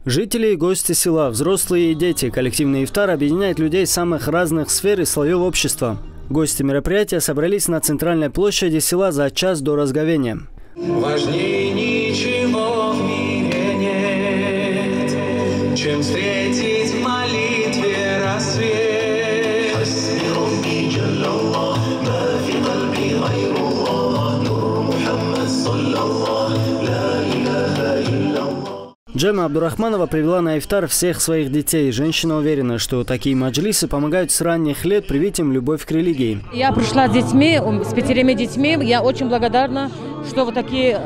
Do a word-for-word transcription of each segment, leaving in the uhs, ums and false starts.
Жители и гости села, взрослые и дети, коллективный ифтар объединяет людей самых разных сфер и слоев общества. Гости мероприятия собрались на центральной площади села за час до разговения. Важнее ничего в мире нет, чем встретить в молитве рассвет. Джема Абдурахманова привела на ифтар всех своих детей. Женщина уверена, что такие маджлисы помогают с ранних лет привить им любовь к религии. Я пришла с детьми, с пятерыми детьми. Я очень благодарна, что вот такие,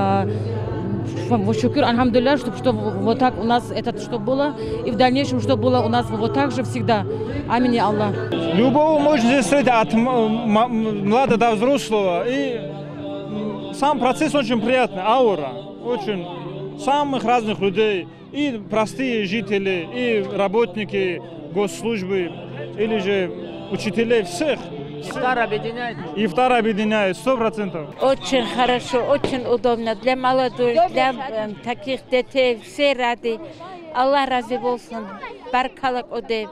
шукр, альхамдулилля, что, что вот так у нас это что было. И в дальнейшем, что было у нас вот так же всегда. Аминь, я Аллах. Любого можно здесь встретить от младого до взрослого. И сам процесс очень приятный, аура. Очень самых разных людей, и простые жители, и работники госслужбы, или же учителей, всех. Ифтар объединяет. Ифтар объединяет, сто процентов. Очень хорошо, очень удобно для молодых, для э, таких детей, все рады. Аллах разы болсын, баркалак одев.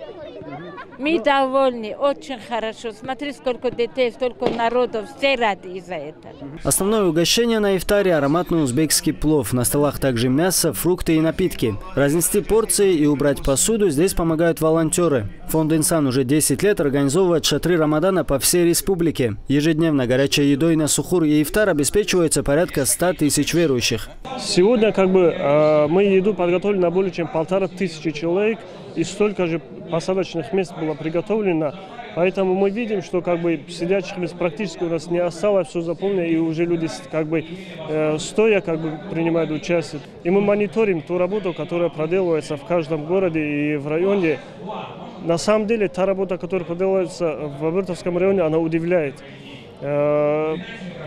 Мы довольны, очень хорошо. Смотри, сколько детей, сколько народов, все рады из-за этого. Основное угощение на ифтаре – ароматный узбекский плов. На столах также мясо, фрукты и напитки. Разнести порции и убрать посуду здесь помогают волонтеры. Фонд «Инсан» уже десять лет организовывает шатры Рамадана по всей республике. Ежедневно горячей едой на сухур и ифтар обеспечивается порядка ста тысяч верующих. Сегодня как бы э, мы еду подготовили на более чем полтора тысячи человек. И столько же посадочных мест было приготовлено. Поэтому мы видим, что как бы сидячих мест практически у нас не осталось, все заполнено, и уже люди как бы э, стоя как бы принимают участие. И мы мониторим ту работу, которая проделывается в каждом городе и в районе. На самом деле, та работа, которая проделывается в Абыртовском районе, она удивляет. Э,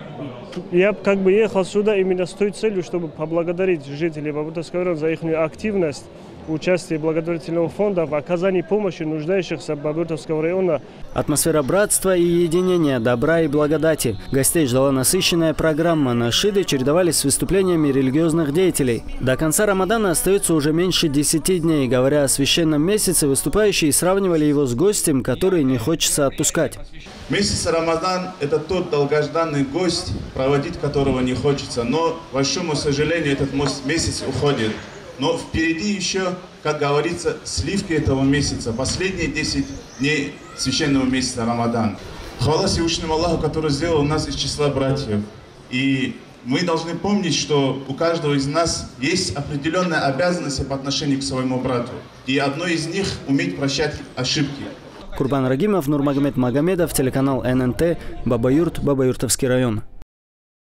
я как бы ехал сюда именно с той целью, чтобы поблагодарить жителей Абыртовского района за их активность, участие благотворительного фонда в оказании помощи нуждающихся Абыртовского района. Атмосфера братства и единения, добра и благодати. Гостей ждала насыщенная программа. Нашиды чередовались с выступлениями религиозных деятелей. До конца Рамадана остается уже меньше десяти дней. Говоря о священном месяце, выступающие сравнивали его с гостем, который не хочется отпускать. Месяц Рамадан – это тот долгожданный гость, проводить которого не хочется. Но, к большому сожалению, этот месяц уходит. Но впереди еще, как говорится, сливки этого месяца, последние десять дней священного месяца Рамадан. Хвала Всевышнему Аллаху, который сделал нас из числа братьев. И мы должны помнить, что у каждого из нас есть определенная обязанность по отношению к своему брату. И одной из них – уметь прощать ошибки. Курбан Рагимов, Нурмагомед Магомедов, телеканал эн эн тэ, Бабаюрт, Бабаюртовский район.